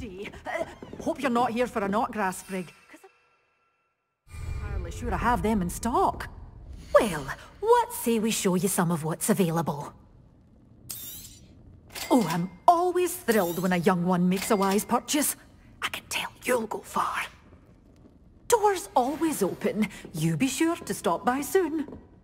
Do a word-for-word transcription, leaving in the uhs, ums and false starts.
day. Uh, hope you're not here for a knotgrass sprig, because I'm entirely sure I have them in stock. Well, what say we show you some of what's available? Oh, I'm always thrilled when a young one makes a wise purchase. I can tell you'll go far. Doors always open. You be sure to stop by soon.